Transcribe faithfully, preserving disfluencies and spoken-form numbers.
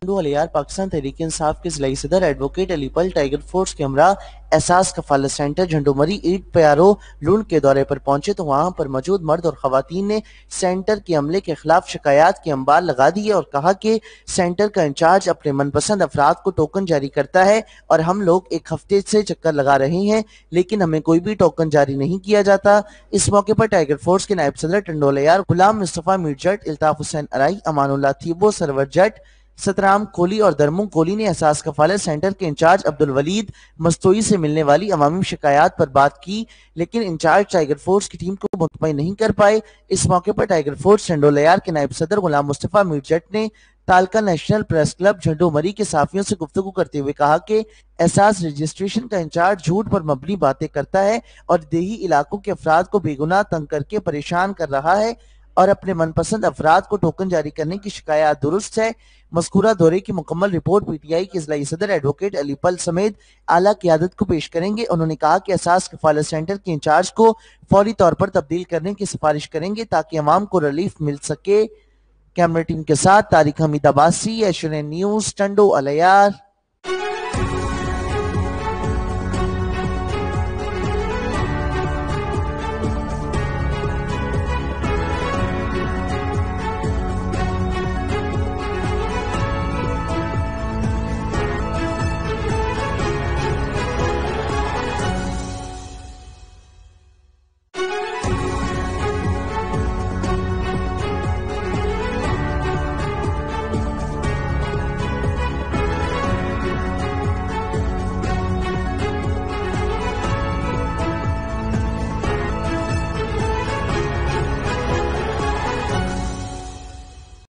अलियार पाकिस्तान तहरीक इंसाफ के जिला सदर एडवोकेट अलीपल टाइगर फोर्स के हमरा एहसास कफालत सेंटर झंडूमरी ईट प्यारो लुंड के दौरे पर पहुंचे तो वहां पर मौजूद मर्द और खवातीन ने सेंटर के अमले के खिलाफ शिकायत के अंबार लगा दिए और कहा कि सेंटर का इंचार्ज अपने मनपसंद अफराद को टोकन जारी करता है और हम लोग एक हफ्ते से चक्कर लगा रहे हैं लेकिन हमें कोई भी टोकन जारी नहीं किया जाता। इस मौके पर टाइगर फोर्स के नायब सदर टंडोलियार गुलाम मुस्तफा मीर जट, इल्ताफ हुसैन अराई, अमानुल्लाह थीबो, सरवर जट, सतराम कोहली और दरमुन कोहली ने एहसास कफालत सेंटर के इंचार्ज अब्दुल वलीद मस्तोई से मिलने वाली अवामी शिकायत पर बात की लेकिन इंचार्ज टाइगर फोर्स की टीम को मुतमईन नहीं कर पाए। इस मौके पर टाइगर फोर्स टंडोलियार के नायब सदर गुलाम मुस्तफा मीर जट ने taluka national press club Jhando Mari के साफियों से गुफ्तगू करते हुए कहा कि एहसास रजिस्ट्रेशन का इंचार्ज झूठ पर मबनी बातें करता है और देही इलाकों के अफराद को बेगुनाह तंग करके परेशान कर रहा है और अपने मनपसंद अफराद को टोकन जारी करने की शिकायत दुरुस्त है। मज़कूरा दौरे की मुकम्मल रिपोर्ट पीटीआई के जिला सदर एडवोकेट अलीपल समेत आला क़यादत को पेश करेंगे। उन्होंने कहा कि एहसास कफालत सेंटर के इंचार्ज को फौरी तौर पर तब्दील करने की सिफारिश करेंगे ताकि अवाम को रिलीफ मिल सके। कैमरा टीम के साथ तारिक हमीद अब्बासी, एशने न्यूज़, टंडो अलियार।